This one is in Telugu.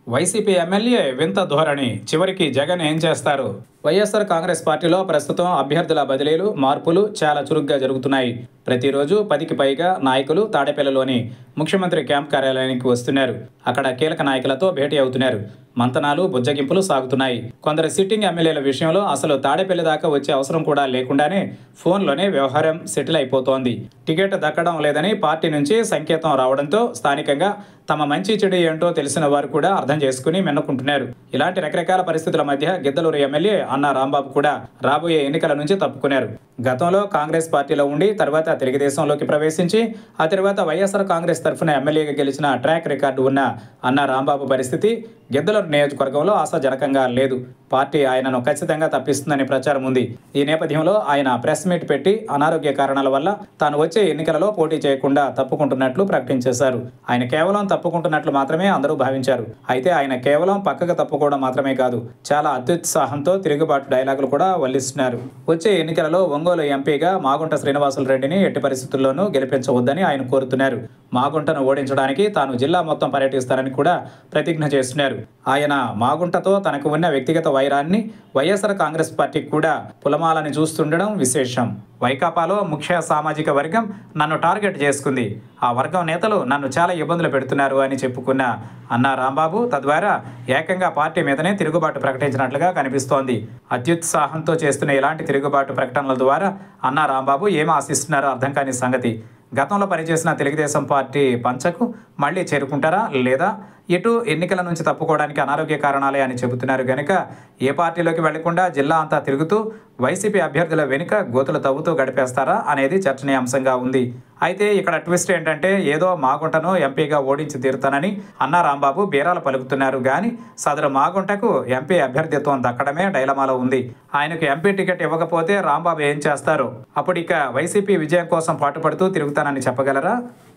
వైసీపీ ఎమ్మెల్యే వింత ధోరణి చివరికి జగన్ ఏం చేస్తారు? వైఎస్ఆర్ కాంగ్రెస్ పార్టీలో ప్రస్తుతం అభ్యర్థుల బదిలీలు, మార్పులు చాలా చురుగ్గా జరుగుతున్నాయి. ప్రతిరోజు 10కి పైగా నాయకులు తాడేపల్లిలోని ముఖ్యమంత్రి క్యాంప్ కార్యాలయానికి వస్తున్నారు. అక్కడ కీలక నాయకులతో భేటీ అవుతున్నారు. మంతనాలు, బుజ్జగింపులు సాగుతున్నాయి. కొందరు సిట్టింగ్ ఎమ్మెల్యేల విషయంలో అసలు తాడేపల్లి దాకా వచ్చే అవసరం కూడా లేకుండానే ఫోన్లోనే వ్యవహారం సెటిల్ అయిపోతోంది. టికెట్ దక్కడం లేదని పార్టీ నుంచి సంకేతం రావడంతో స్థానికంగా తమ మంచి చెడు ఏంటో తెలిసిన వారు కూడా అర్థం చేసుకుని మెన్నుకుంటున్నారు. ఇలాంటి రకరకాల పరిస్థితుల మధ్య గిద్దలూరు ఎమ్మెల్యే అన్నా రాంబాబు కూడా రాబోయే ఎన్నికల నుంచి తప్పుకున్నారు. గతంలో కాంగ్రెస్ పార్టీలో ఉండి తర్వాత తెలుగుదేశంలోకి ప్రవేశించి ఆ తర్వాత వైఎస్ఆర్ కాంగ్రెస్ తరఫున ఎమ్మెల్యేగా గెలిచిన ట్రాక్ రికార్డు ఉన్న అన్నా రాంబాబు పరిస్థితి గిద్దలూరు నియోజకవర్గంలో ఆశాజనకంగా లేదు. పార్టీ ఆయనను ఖచ్చితంగా తప్పిస్తుందని ప్రచారం ఉంది. ఈ నేపథ్యంలో ఆయన ప్రెస్ మీట్ పెట్టి అనారోగ్య కారణాల వల్ల తాను వచ్చే ఎన్నికలలో పోటీ చేయకుండా తప్పుకుంటున్నట్లు ప్రకటించేశారు. ఆయన కేవలం తప్పుకుంటున్నట్లు మాత్రమే అందరూ భావించారు. అయితే ఆయన కేవలం పక్కకు తప్పుకోవడం మాత్రమే కాదు, చాలా అత్యుత్సాహంతో తిరుగుబాటు డైలాగులు కూడా వల్లిస్తున్నారు. వచ్చే ఎన్నికలలో ఒంగోలు ఎంపీగా మాగుంట శ్రీనివాసులు రెడ్డిని ఎట్టి పరిస్థితుల్లోనూ గెలిపించవద్దని ఆయన కోరుతున్నారు. మాగుంటను ఓడించడానికి తాను జిల్లా మొత్తం పర్యటిస్తారని కూడా ప్రతిజ్ఞ చేస్తున్నారు. ఆయన మాగుంటతో తనకు ఉన్న వ్యక్తిగత వైరాన్ని వైఎస్ఆర్ కాంగ్రెస్ పార్టీకి కూడా పులమాలని చూస్తుండడం విశేషం. వైకాపాలో ముఖ్య సామాజిక వర్గం నన్ను టార్గెట్ చేసుకుంది, ఆ వర్గం నేతలు నన్ను చాలా ఇబ్బందులు పెడుతున్నారు అని చెప్పుకున్న అన్నా రాంబాబు తద్వారా ఏకంగా పార్టీ మీదనే తిరుగుబాటు ప్రకటించినట్లుగా కనిపిస్తోంది. అత్యుత్సాహంతో చేస్తున్న ఇలాంటి తిరుగుబాటు ప్రకటనల ద్వారా అన్నా రాంబాబు ఏం ఆశిస్తున్నారో అర్థం కాని సంగతి. గతంలో పనిచేసిన తెలుగుదేశం పార్టీ పంచకు మళ్లీ చేరుకుంటారా, లేదా ఇటు ఎన్నికల నుంచి తప్పుకోవడానికి అనారోగ్య కారణాలే అని చెబుతున్నారు గనుక ఏ పార్టీలోకి వెళ్లకుండా జిల్లా అంతా తిరుగుతూ వైసీపీ అభ్యర్థుల వెనుక గోతులు తవ్వుతూ గడిపేస్తారా అనేది చర్చనీయాంశంగా ఉంది. అయితే ఇక్కడ ట్విస్ట్ ఏంటంటే ఏదో మాగుంటను ఎంపీగా ఓడించి తీరుతానని అన్నా రాంబాబు బీరాలు పలుకుతున్నారు గాని సదరు మాగుంటకు ఎంపీ అభ్యర్థిత్వం దక్కడమే డైలమాలో ఉంది. ఆయనకు ఎంపీ టికెట్ ఇవ్వకపోతే రాంబాబు ఏం చేస్తారు? అప్పుడు ఇక వైసీపీ విజయం కోసం పాటుపడుతూ తిరుగుతానని చెప్పగలరా?